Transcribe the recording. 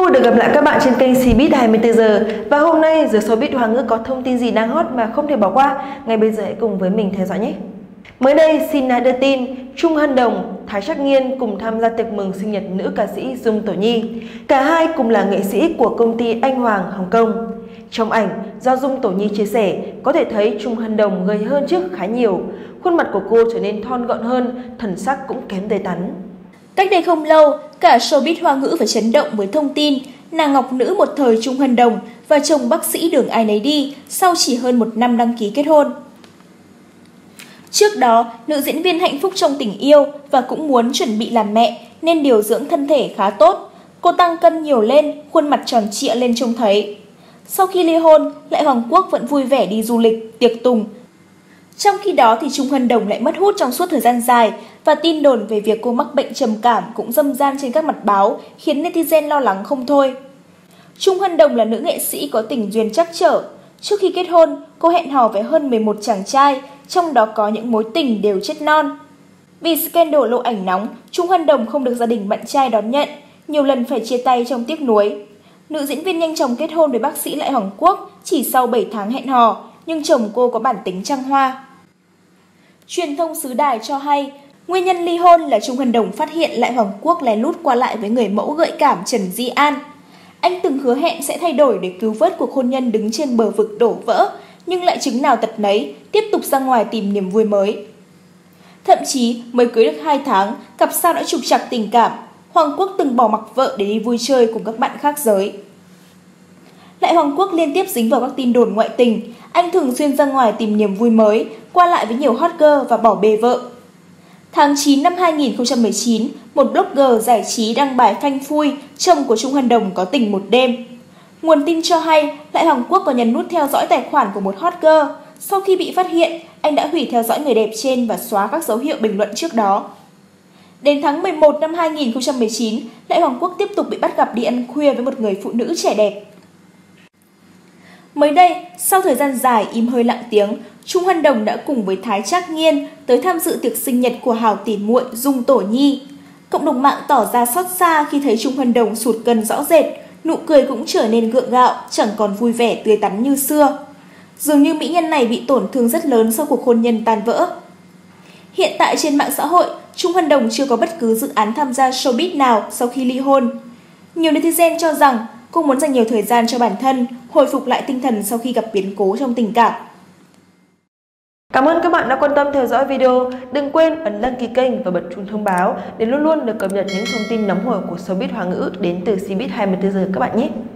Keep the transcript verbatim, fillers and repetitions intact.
Vui được gặp lại các bạn trên kênh Showbiz hai mươi tư giờ. Và hôm nay giờ Showbiz Hoa ngữ có thông tin gì đang hot mà không thể bỏ qua. Ngay bây giờ hãy cùng với mình theo dõi nhé. Mới đây, Sina đưa tin Trung Hân Đồng, Thái Trắc Nghiên cùng tham gia tiệc mừng sinh nhật nữ ca sĩ Dung Tổ Nhi. Cả hai cùng là nghệ sĩ của công ty Anh Hoàng, Hồng Kông. Trong ảnh, do Dung Tổ Nhi chia sẻ, có thể thấy Trung Hân Đồng gầy hơn trước khá nhiều. Khuôn mặt của cô trở nên thon gọn hơn, thần sắc cũng kém tươi tắn. Cách đây không lâu, cả showbiz Hoa ngữ phải chấn động với thông tin nàng ngọc nữ một thời Trung Hân Đồng và chồng bác sĩ đường ai nấy đi sau chỉ hơn một năm đăng ký kết hôn. Trước đó, nữ diễn viên hạnh phúc trong tình yêu và cũng muốn chuẩn bị làm mẹ nên điều dưỡng thân thể khá tốt. Cô tăng cân nhiều lên, khuôn mặt tròn trịa lên trông thấy. Sau khi ly hôn, Lại Hoàng Quốc vẫn vui vẻ đi du lịch, tiệc tùng. Trong khi đó thì Trung Hân Đồng lại mất hút trong suốt thời gian dài và tin đồn về việc cô mắc bệnh trầm cảm cũng râm ran trên các mặt báo khiến netizen lo lắng không thôi. Trung Hân Đồng là nữ nghệ sĩ có tình duyên trắc trở. Trước khi kết hôn, cô hẹn hò với hơn mười một chàng trai, trong đó có những mối tình đều chết non. Vì scandal lộ ảnh nóng, Trung Hân Đồng không được gia đình bạn trai đón nhận, nhiều lần phải chia tay trong tiếc nuối. Nữ diễn viên nhanh chóng kết hôn với bác sĩ Lại Hoàng Quốc chỉ sau bảy tháng hẹn hò, nhưng chồng cô có bản tính trăng hoa. Truyền thông xứ Đài cho hay, nguyên nhân ly hôn là Trung Hân Đồng phát hiện Lại Hoàng Quốc lén lút qua lại với người mẫu gợi cảm Trần Di An. Anh từng hứa hẹn sẽ thay đổi để cứu vớt cuộc hôn nhân đứng trên bờ vực đổ vỡ, nhưng lại chứng nào tật nấy, tiếp tục ra ngoài tìm niềm vui mới. Thậm chí, mới cưới được hai tháng, cặp sao đã trục trặc tình cảm. Hoàng Quốc từng bỏ mặc vợ để đi vui chơi cùng các bạn khác giới. Lại Hoàng Quốc liên tiếp dính vào các tin đồn ngoại tình. Anh thường xuyên ra ngoài tìm niềm vui mới, qua lại với nhiều hot girl và bỏ bê vợ. Tháng chín năm hai nghìn không trăm mười chín, một blogger giải trí đăng bài phanh phui chồng của Trung Hân Đồng có tình một đêm. Nguồn tin cho hay, Lại Hoàng Quốc có nhấn nút theo dõi tài khoản của một hot girl. Sau khi bị phát hiện, anh đã hủy theo dõi người đẹp trên và xóa các dấu hiệu bình luận trước đó. Đến tháng mười một năm hai nghìn không trăm mười chín, Lại Hoàng Quốc tiếp tục bị bắt gặp đi ăn khuya với một người phụ nữ trẻ đẹp. Mới đây, sau thời gian dài im hơi lặng tiếng, Trung Hân Đồng đã cùng với Thái Trắc Nghiên tới tham dự tiệc sinh nhật của hảo tỉ muội Dung Tổ Nhi. Cộng đồng mạng tỏ ra xót xa khi thấy Trung Hân Đồng sụt cân rõ rệt, nụ cười cũng trở nên gượng gạo, chẳng còn vui vẻ tươi tắn như xưa. Dường như mỹ nhân này bị tổn thương rất lớn sau cuộc hôn nhân tan vỡ. Hiện tại trên mạng xã hội, Trung Hân Đồng chưa có bất cứ dự án tham gia showbiz nào sau khi ly hôn. Nhiều netizen cho rằng cô muốn dành nhiều thời gian cho bản thân, hồi phục lại tinh thần sau khi gặp biến cố trong tình cảm. Cảm ơn các bạn đã quan tâm theo dõi video. Đừng quên ấn đăng ký kênh và bật chuông thông báo để luôn luôn được cập nhật những thông tin nóng hổi của showbiz Hoa ngữ đến từ Showbiz hai mươi tư giờ các bạn nhé.